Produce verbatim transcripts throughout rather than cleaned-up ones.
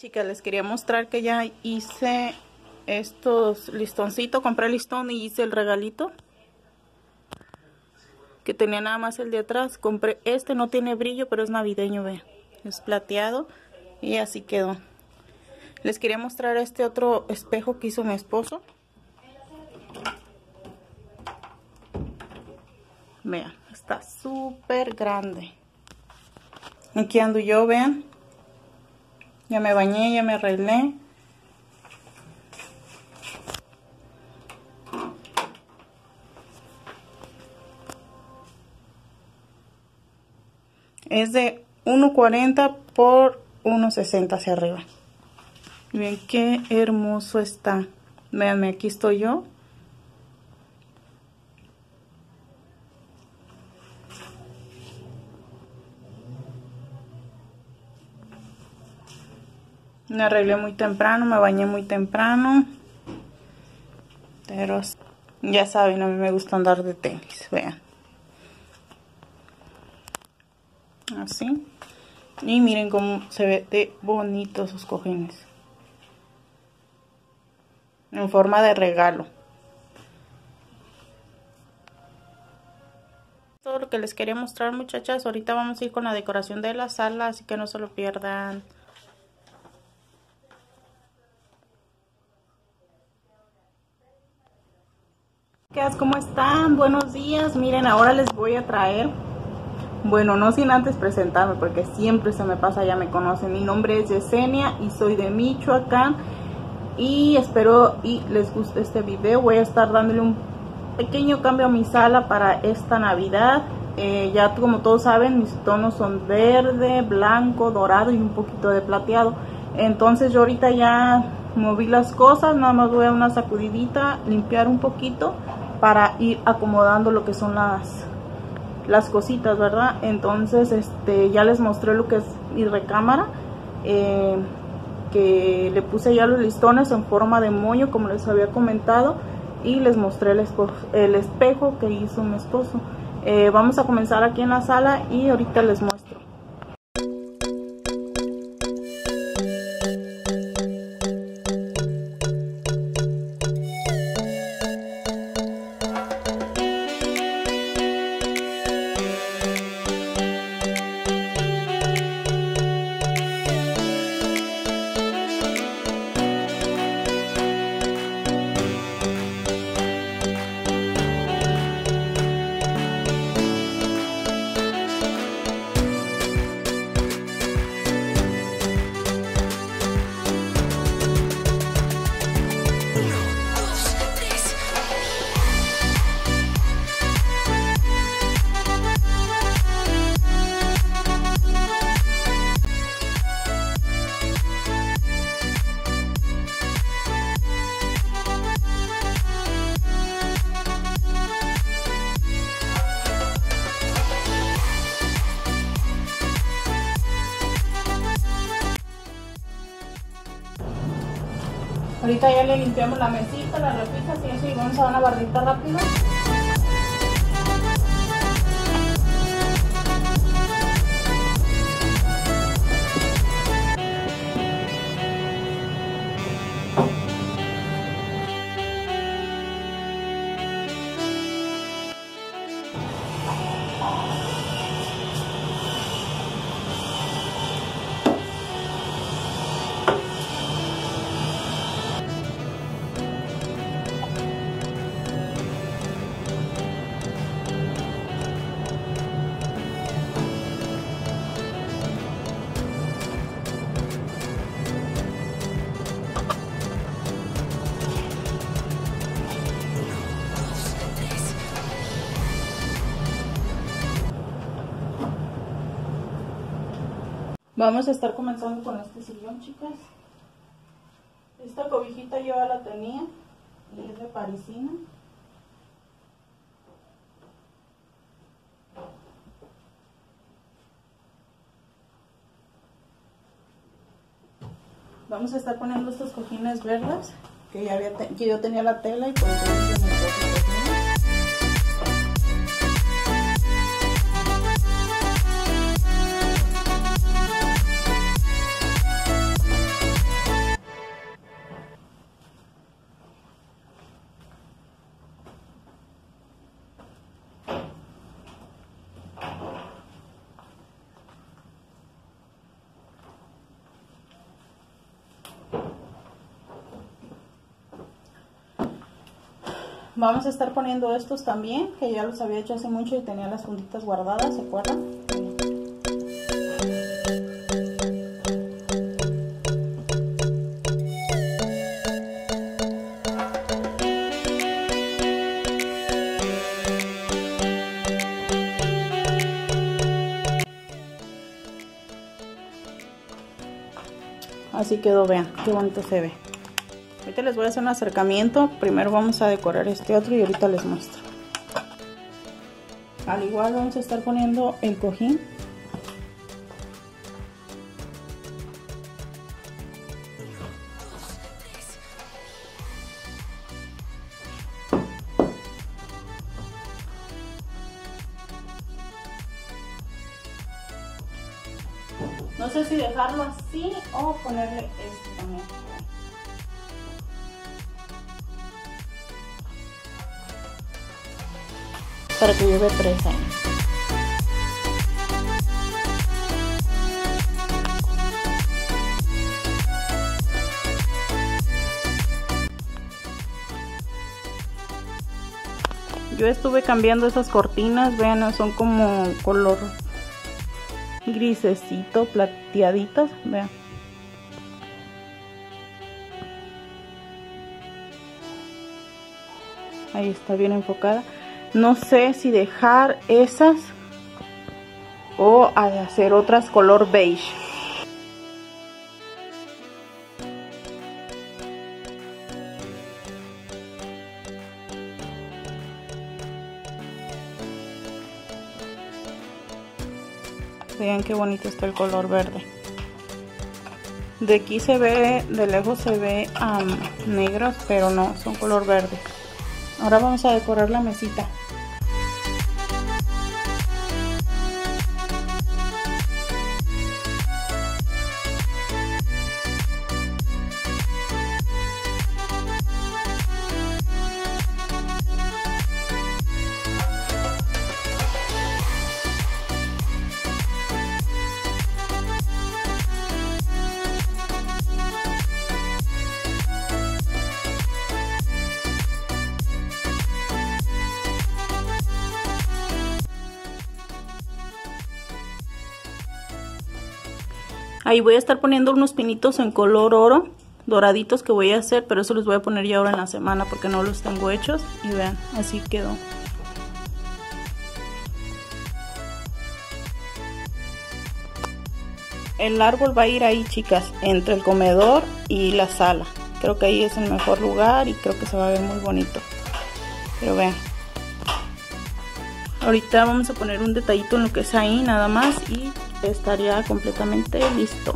Chicas, les quería mostrar que ya hice estos listoncitos. Compré el listón y hice el regalito que tenía nada más el de atrás. Compré este, no tiene brillo, pero es navideño, vean, es plateado y así quedó. Les quería mostrar este otro espejo que hizo mi esposo. Vean, está súper grande. Aquí ando yo, vean. Ya me bañé, ya me arreglé. Es de uno cuarenta por uno sesenta hacia arriba. Miren qué hermoso está. Véanme, aquí estoy yo. Me arreglé muy temprano, me bañé muy temprano. Pero ya saben, a mí me gusta andar de tenis, vean. Así. Y miren cómo se ve de bonitos esos cojines. En forma de regalo. Todo lo que les quería mostrar, muchachas. Ahorita vamos a ir con la decoración de la sala, así que no se lo pierdan. ¿Cómo están? Buenos días. Miren, ahora les voy a traer, bueno, no sin antes presentarme, porque siempre se me pasa, ya me conocen. Mi nombre es Yesenia y soy de Michoacán. Y espero y les guste este video. Voy a estar dándole un pequeño cambio a mi sala para esta Navidad. Eh, ya como todos saben, mis tonos son verde, blanco, dorado y un poquito de plateado. Entonces yo ahorita ya moví las cosas, nada más voy a dar una sacudidita, limpiar un poquito para ir acomodando lo que son las las cositas, ¿verdad? Entonces este ya les mostré lo que es mi recámara, eh, que le puse ya los listones en forma de moño, como les había comentado, y les mostré el, el espejo que hizo mi esposo. Eh, vamos a comenzar aquí en la sala y ahorita les muestro. Ahorita ya le limpiamos la mesita, las repisas y eso, y vamos a dar una barrita rápido. Vamos a estar comenzando con este sillón, chicas. Esta cobijita yo ya la tenía y es de parisina. Vamos a estar poniendo estos cojines verdes que ya había que yo tenía la tela y pues yo hice mis dos cojines. Vamos a estar poniendo estos también, que ya los había hecho hace mucho y tenía las funditas guardadas, ¿se acuerdan? Así quedó, vean, qué bonito se ve. Ahorita les voy a hacer un acercamiento. Primero vamos a decorar este otro y ahorita les muestro. Al igual vamos a estar poniendo el cojín. No sé si dejarlo así o ponerle este también. Para que lleve tres años. Yo estuve cambiando esas cortinas, vean, son como color grisecito, plateaditas, vean. Ahí está bien enfocada. No sé si dejar esas o hacer otras color beige. Vean qué bonito está el color verde. De aquí se ve, de lejos se ve um, negros, pero no, son color verde. Ahora vamos a decorar la mesita. Ahí voy a estar poniendo unos pinitos en color oro, doraditos que voy a hacer, pero eso los voy a poner ya ahora en la semana porque no los tengo hechos. Y vean, así quedó. El árbol va a ir ahí, chicas, entre el comedor y la sala. Creo que ahí es el mejor lugar y creo que se va a ver muy bonito. Pero vean. Ahorita vamos a poner un detallito en lo que es ahí, nada más, y estaría completamente listo.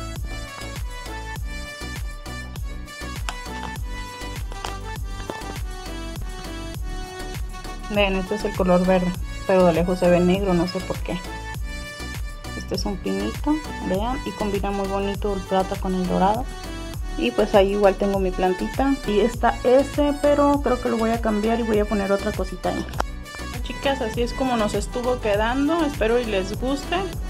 Vean, este es el color verde, pero de lejos se ve negro, no sé por qué. Este es un pinito, vean, y combina muy bonito el plata con el dorado. Y pues ahí igual tengo mi plantita. Y está ese, pero creo que lo voy a cambiar y voy a poner otra cosita ahí. Chicas, así es como nos estuvo quedando. Espero y les guste.